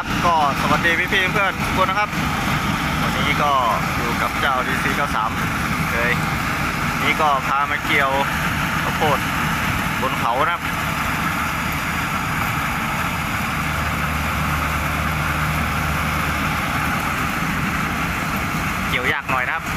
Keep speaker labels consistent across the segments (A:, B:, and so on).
A: ครับก็สวัสดีพี่เพื่อนทุกคนนะครับวันนี้ก็อยู่กับเจ้า DC93เลยนี่ก็พามาเกี่ยวข้าวโพดบนเขานะครับเกี่ยวยากหน่อยนะครับ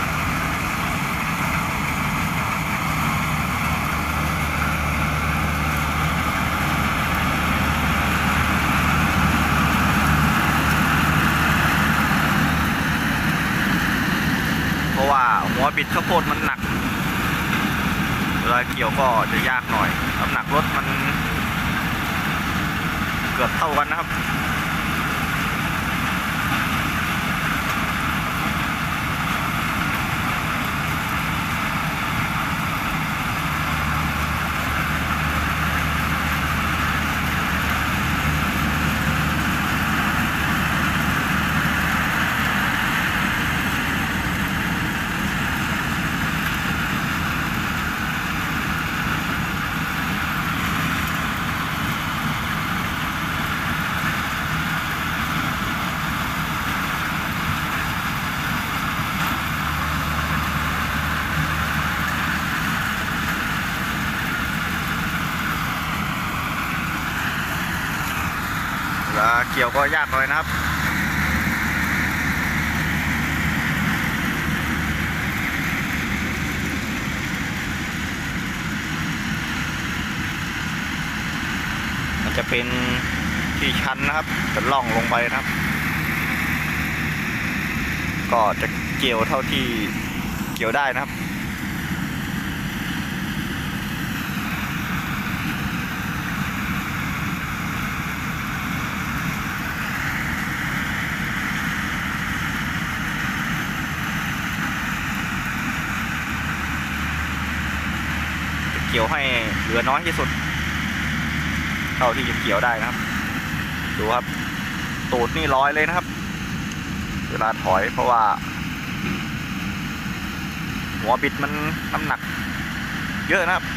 A: เพราะว่าหัวบิดข้าวโพดมันหนักเวลาเกี่ยวก็จะยากหน่อยน้ำหนักรถมันเกือบเท่ากันนะครับเกี่ยวก็ยากหน่อยนะครับมันจะเป็นที่ชันนะครับจะล่องลงไปนะครับก็จะเกี่ยวเท่าที่เกี่ยวได้นะครับเกี่ยวให้เหลือน้อยที่สุดเท่าที่จะเกี่ยวได้นะครับดูครับตูดนี่ลอยเลยนะครับเวลาถอยเพราะว่าหัวบิดมันน้ำหนักเยอะนะครับ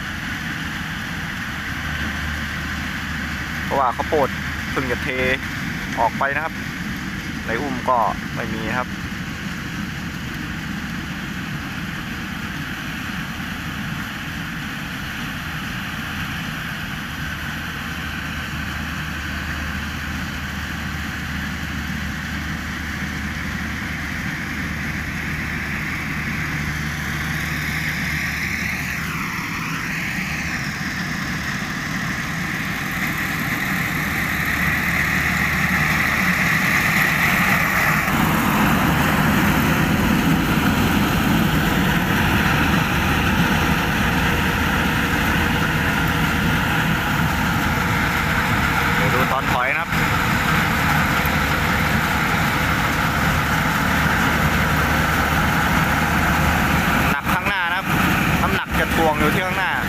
A: เพราะว่าข้าวโพดเพิ่งจะเทออกไปนะครับในอุ้มก็ไม่มีนะครับตอนถอยนะครับหนักข้างหน้านะครับน้ำหนักจะทวงอยู่ที่ข้างหน้า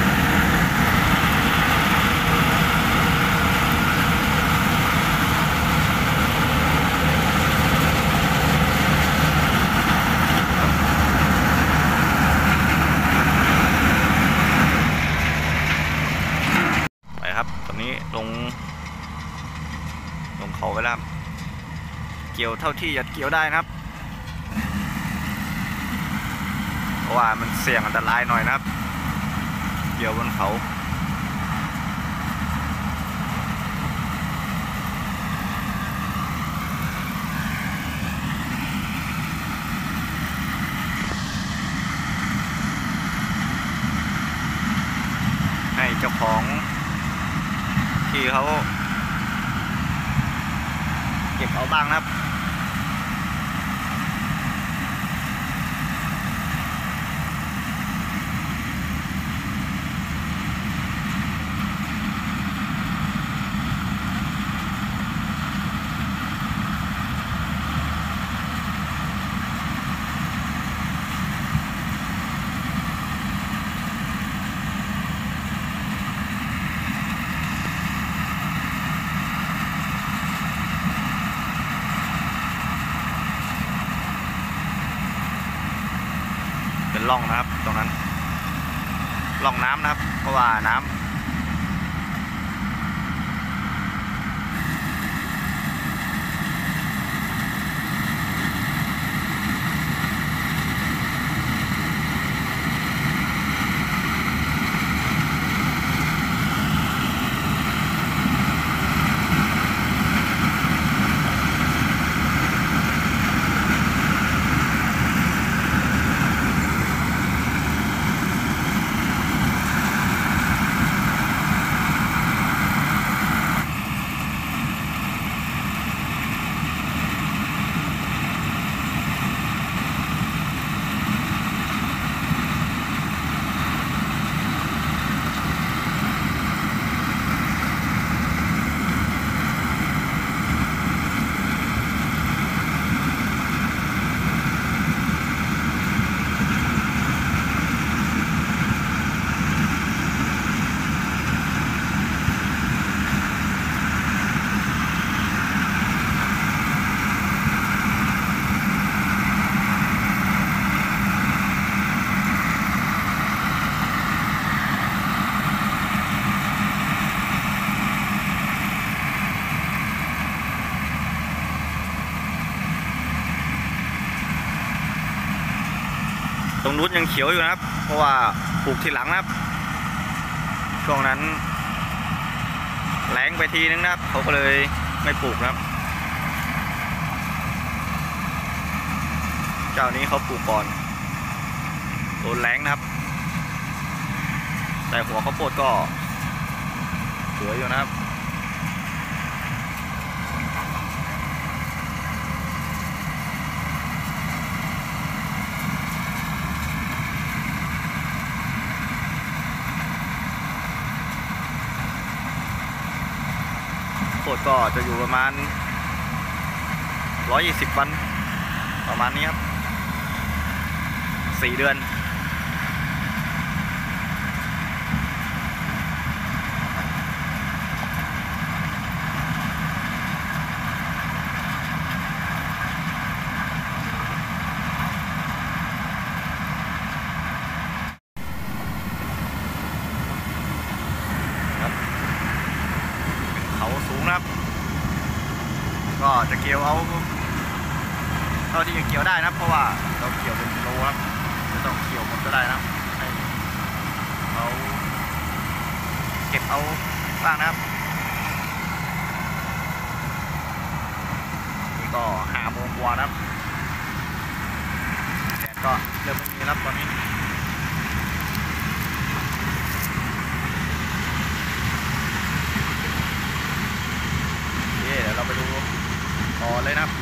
A: ไปครับตอนนี้ลงเขาไปแล้วเกี่ยวเท่าที่จะเกี่ยวได้นะครับเพราะว่ามันเสี่ยงอันตรายหน่อยนะครับเกี่ยวบนเขาให้เจ้าของที่เขาเก็บเอาบ้างนะครับเป็นร่องนะครับตรงนั้นร่องน้ำนะครับเพราะว่าน้ำรงนู้นยังเขียวอยู่นะครับเพราะว่าปลูกทีหลังนะครับช่วงนั้นแล้งไปทีนึงนะครับเขาก็เลยไม่ปลูกนะครับเจ้านี้เขาปลูกก่อนโดนแล้งนะครับแต่หัวข้าวโพดก็สวยอยู่นะครับโพดก็จะอยู่ประมาณ120 วันประมาณนี้ครับ4 เดือนเขาสูงนะครับก็จะเกี่ยวเอาเท่าที่จะเกี่ยวได้นะครับเพราะว่าเราเกี่ยวเป็นโลครับไม่ต้องเกี่ยวหมดก็ได้นะครับให้เขาเก็บเอาบ้างนะครับนี่ก็5 โมงกว่านะครับแดดก็เริ่มไม่มีแล้วตอนนี้เดี๋ยวเราไปดูต่อเลยนะครับ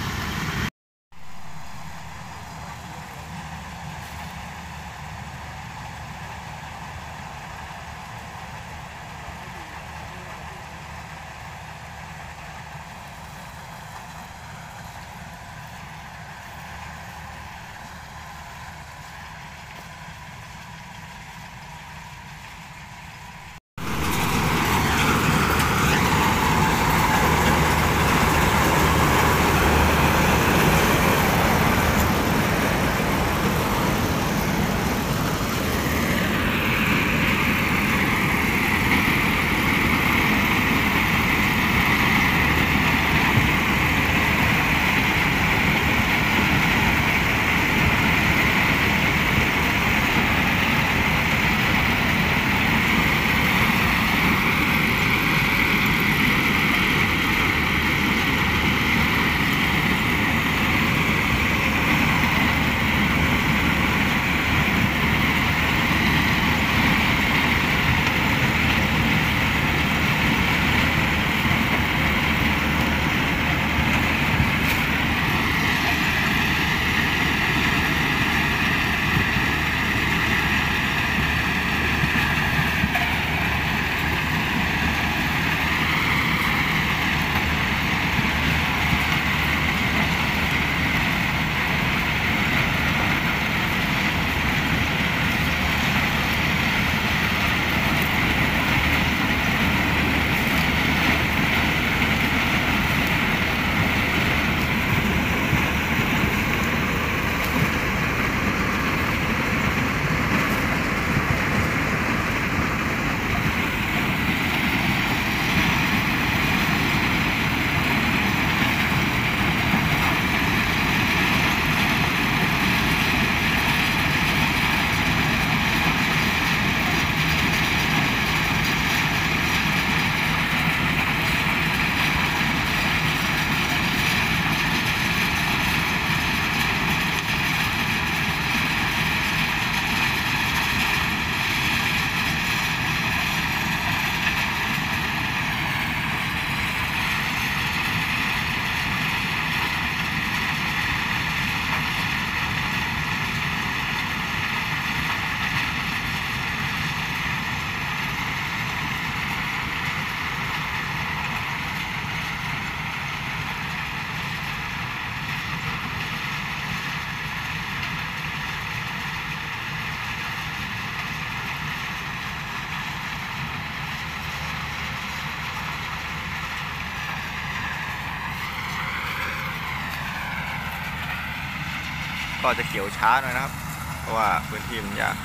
A: ก็จะเกี่ยวช้าหน่อยนะครับเพราะว่าพื้นที่มันยาก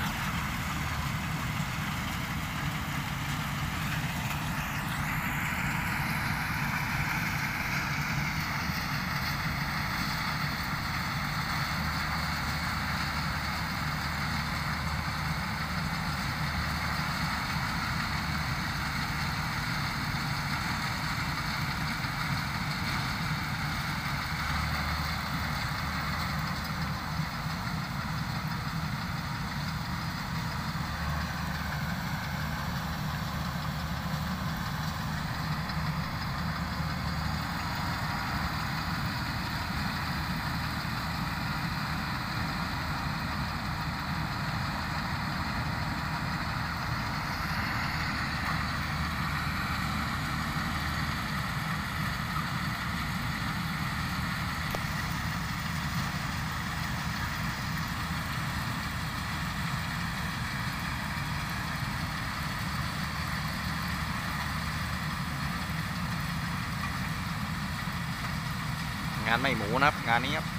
A: านไม่หมูนะครับงานนี้ครับ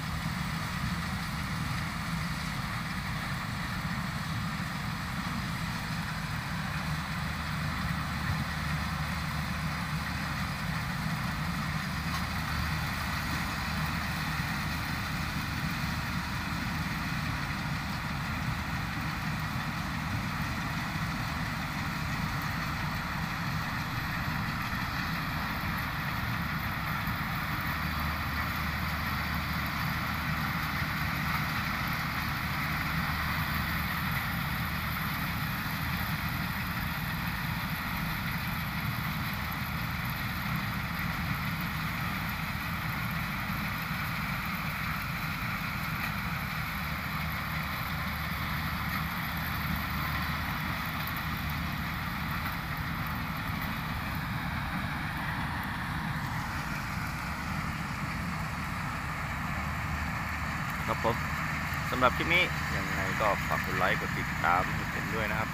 A: ครับผมสำหรับคลิปนี้ยังไงก็ฝากกดไลค์กดติดตามให้ผมด้วยนะครับ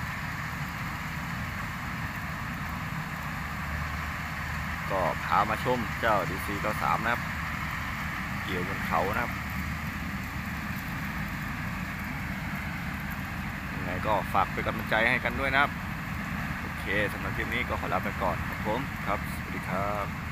A: ก็พามาชมเจ้า DC93 นะครับเกี่ยวบนเขานะครับยังไงก็ฝากเป็นกำลังใจให้กันด้วยนะครับโอเคสำหรับคลิปนี้ก็ขอลาไปก่อนครับผมครับสวัสดีครับ